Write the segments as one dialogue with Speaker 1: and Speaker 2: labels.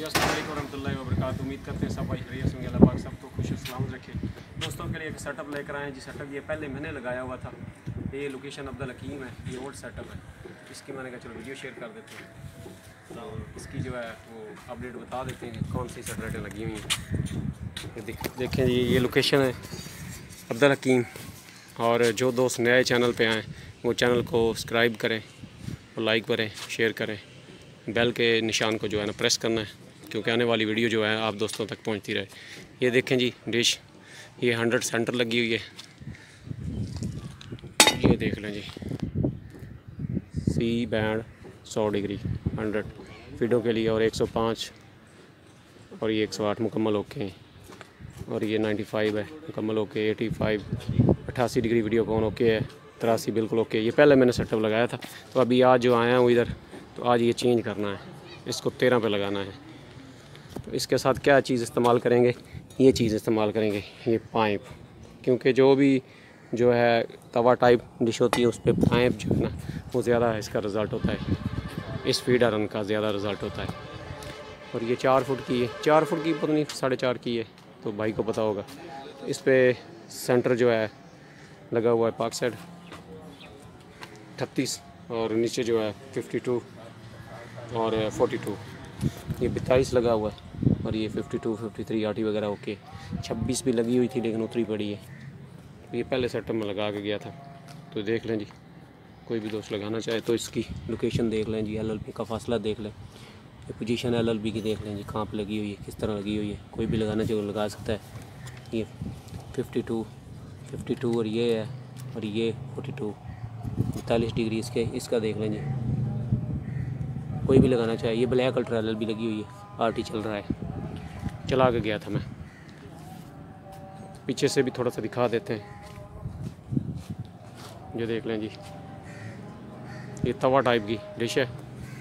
Speaker 1: जी अस्सलाम वालेकुम रहमतुल्लाहि व बरकातहू। उम्मीद करते हैं सब भाई खैरियत होंगे, अल्लाह पाक सबको खुश सलामत रखे। दोस्तों के लिए एक सेटअप लेकर आए हैं जी। सेटअप ये पहले मैंने लगाया हुआ था, ये लोकेशन अब्दुल हकीम है, ये ओल्ड सेटअप है। इसकी मैंने कहा चलो वीडियो शेयर कर देते हैं, तो इसकी जो है वो अपडेट बता देते हैं कौन सी सेटेलाइटें लगी हुई हैं। देखें जी, ये लोकेशन है अब्दुल हकीम। और जो दोस्त नए चैनल पे आएँ वो चैनल को सब्सक्राइब करें और लाइक करें, शेयर करें। बेल के निशान को जो है ना प्रेस करना है, क्योंकि आने वाली वीडियो जो है आप दोस्तों तक पहुंचती रहे। ये देखें जी डिश, ये 100 सेंटर लगी हुई है। ये देख लें जी, सी बैंड 100 डिग्री 100 फीडों के लिए, और 105 और ये 108 मुकम्मल ओके हैं, और ये 95 है मुकम्मल ओके, 85 88 डिग्री वीडियो कॉन ओके है, 83 बिल्कुल ओके। ये पहले मैंने सेटअप लगाया था, तो अभी आज जो आया हूँ इधर, तो आज ये चेंज करना है, इसको 13 पे लगाना है। तो इसके साथ क्या चीज़ इस्तेमाल करेंगे, ये चीज़ इस्तेमाल करेंगे, ये पाइप। क्योंकि जो भी जो है तवा टाइप डिश होती है उस पर पाइप जो है ना वो ज़्यादा इसका रिज़ल्ट होता है, इस फीडर रन का ज़्यादा रिज़ल्ट होता है। और ये 4 फुट की है, 4 फुट की पता नहीं 4.5 की है, तो भाई को पता होगा। इस पर सेंटर जो है लगा हुआ है पाक साइड 38, और नीचे जो है 52 और 42, ये 42 लगा हुआ है, और ये 52 53 आटी वगैरह ओके। 26 भी लगी हुई थी लेकिन उतरी पड़ी है। तो ये पहले सेटअप में लगा के गया था, तो देख लें जी, कोई भी दोस्त लगाना चाहे तो इसकी लोकेशन देख लें जी, LLB का फासला देख लें, ये पोजीशन LLB की देख लें जी, कहाँ पे लगी हुई है, किस तरह लगी हुई है। कोई भी लगाना चाहे लगा सकता है। ये 52 और ये है, और ये 42 42 डिग्री इसका देख लें जी, कोई भी लगाना चाहे। ये ब्लैक अल्ट्रा LLB लगी हुई है, RT चल रहा है, चला के गया था मैं। पीछे से भी थोड़ा सा दिखा देते हैं, ये देख लें जी, ये तवा टाइप की डिश है।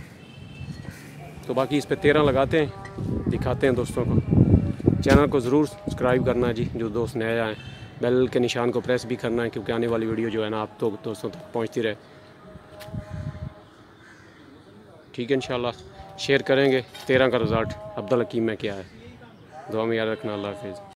Speaker 1: तो बाकी इस पे 13 लगाते हैं, दिखाते हैं दोस्तों को। चैनल को ज़रूर सब्सक्राइब करना है जी, जो दोस्त नए आए। बेल के निशान को प्रेस भी करना है, क्योंकि आने वाली वीडियो जो है ना आप तो दोस्तों तक पहुंचती रहे। ठीक है, इंशाल्लाह शेयर करेंगे 13 का रिज़ल्ट अब्दुल हकीम में क्या है। दुआ में याद रखना। अल्लाह हाफिज़।